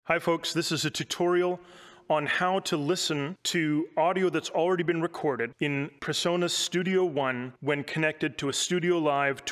Hi folks, this is a tutorial on how to listen to audio that's already been recorded in Presonus Studio One when connected to a Studiolive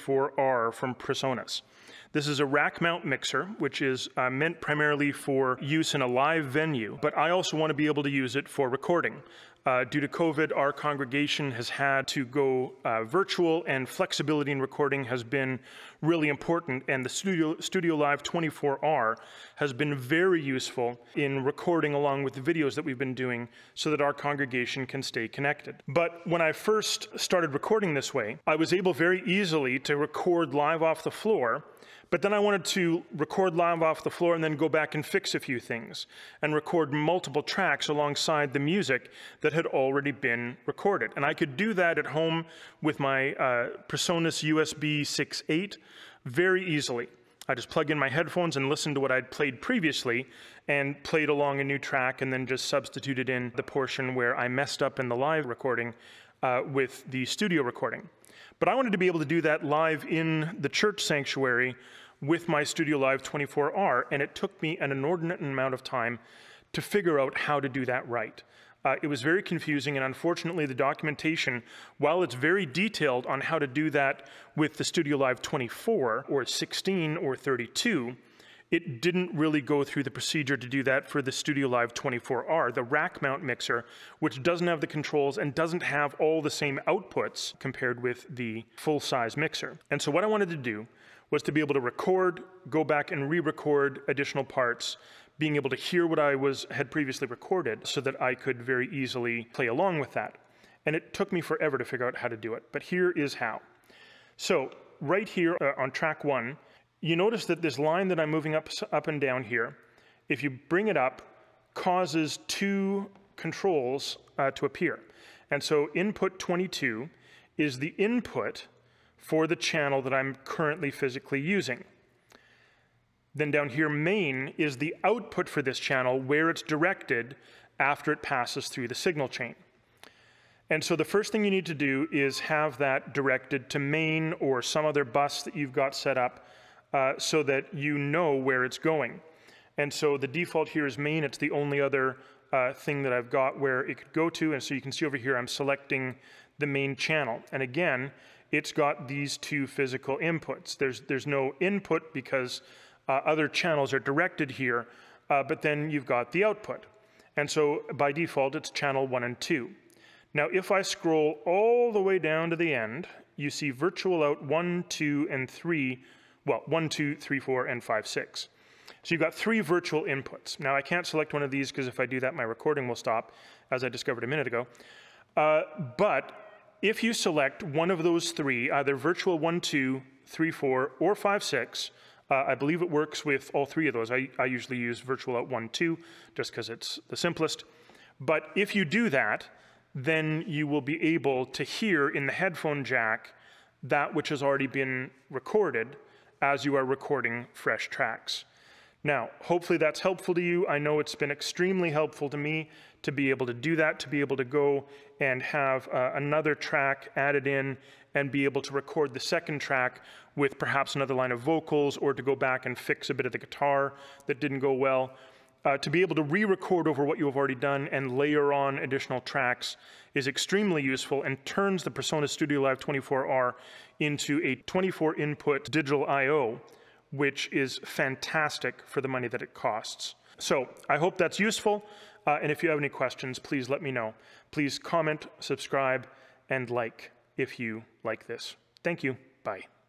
24R from Presonus. This is a rack mount mixer, which is meant primarily for use in a live venue, but I also want to be able to use it for recording. Due to COVID, our congregation has had to go virtual, and flexibility in recording has been really important, and the Studiolive 24R has been very useful in recording along with the videos that we've been doing so that our congregation can stay connected. But when I first started recording this way, I was able very easily to record live off the floor, but then I wanted to record live off the floor and then go back and fix a few things and record multiple tracks alongside the music that had already been recorded. And I could do that at home with my Presonus USB 6.8 very easily. I just plug in my headphones and listen to what I'd played previously and played along a new track and then just substituted in the portion where I messed up in the live recording with the studio recording. But I wanted to be able to do that live in the church sanctuary with my Studiolive 24R, and it took me an inordinate amount of time to figure out how to do that right. It was very confusing, and unfortunately the documentation, while it's very detailed on how to do that with the Studiolive 24 or 16 or 32, it didn't really go through the procedure to do that for the Studiolive 24R, the rack mount mixer, which doesn't have the controls and doesn't have all the same outputs compared with the full-size mixer. And so what I wanted to do was to be able to record, go back and re-record additional parts, being able to hear what I had previously recorded so that I could very easily play along with that. And it took me forever to figure out how to do it, but here is how. So right here on track 1, you notice that this line that I'm moving up and down here, if you bring it up, causes two controls to appear. And so input 22 is the input for the channel that I'm currently physically using. Then down here, main is the output for this channel where it's directed after it passes through the signal chain. And so the first thing you need to do is have that directed to main or some other bus that you've got set up so that you know where it's going. And so the default here is main. It's the only other thing that I've got where it could go to. And so you can see over here, I'm selecting the main channel. And again, it's got these two physical inputs. There's no input because other channels are directed here, but then you've got the output. And so by default, it's channel 1 and 2. Now, if I scroll all the way down to the end, you see virtual out 1, 2, and 3, well, 1, 2, 3, 4, and 5, 6. So you've got 3 virtual inputs. Now, I can't select one of these because if I do that, my recording will stop, as I discovered a minute ago. But if you select one of those 3, either virtual 1, 2, 3, 4, or 5, 6, I believe it works with all 3 of those. I usually use virtual out 1, 2, just because it's the simplest. But if you do that, then you will be able to hear in the headphone jack that which has already been recorded as you are recording fresh tracks. Now, hopefully that's helpful to you. I know it's been extremely helpful to me to be able to do that, to be able to go and have another track added in and be able to record the second track with perhaps another line of vocals, or to go back and fix a bit of the guitar that didn't go well. To be able to re-record over what you have already done and layer on additional tracks is extremely useful and turns the Presonus Studiolive 24R into a 24 input digital I/O, which is fantastic for the money that it costs. So I hope that's useful, and if you have any questions, please let me know. Please comment, subscribe, and like if you like this. Thank you. Bye.